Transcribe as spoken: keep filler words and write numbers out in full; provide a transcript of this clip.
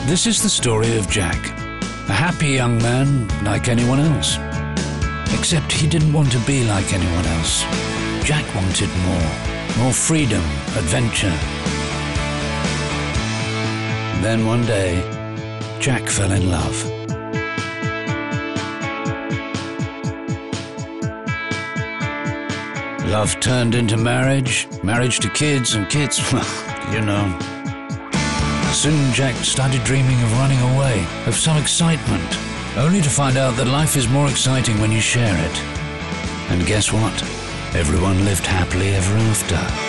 This is the story of Jack, a happy young man like anyone else. Except he didn't want to be like anyone else. Jack wanted more, more freedom, adventure. Then one day, Jack fell in love. Love turned into marriage, marriage to kids, and kids, well, you know. Soon Jack started dreaming of running away, of some excitement, only to find out that life is more exciting when you share it. And guess what? Everyone lived happily ever after.